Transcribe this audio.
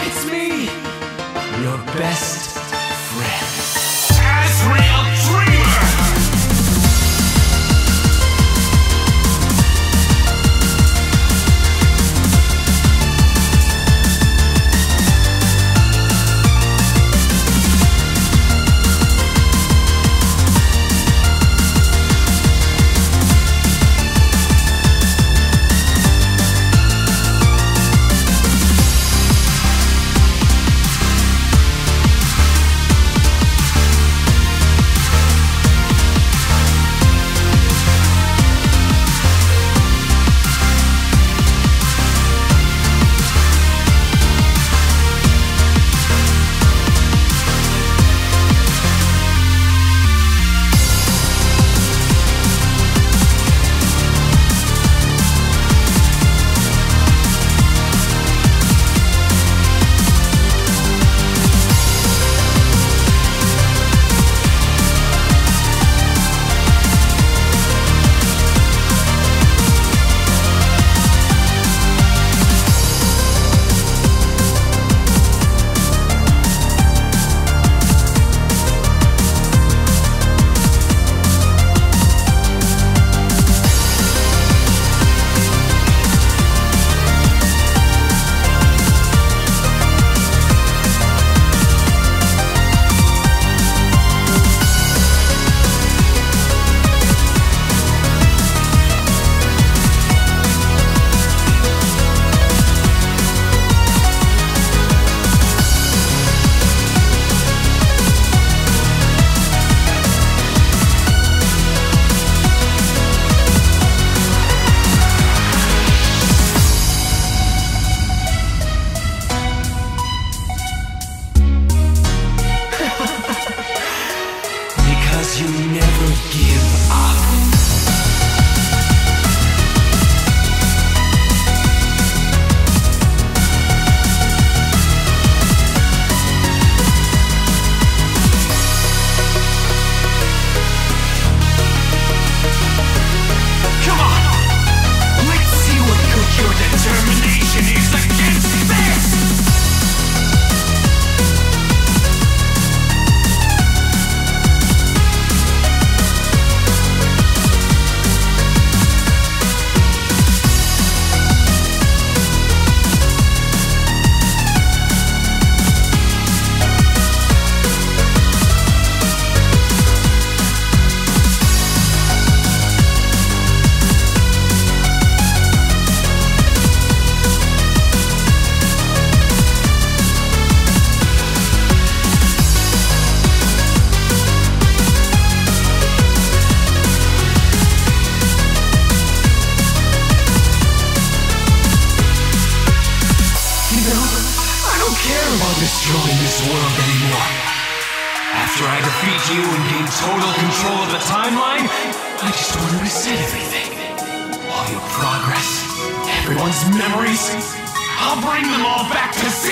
It's me, your best friend, Azrael Dreamer! You never give up. Come on! Let's see what good your determination is against this! Destroying this world anymore. After I defeat you and gain total control of the timeline, I just want to reset everything. All your progress, everyone's memories, I'll bring them all back to zero.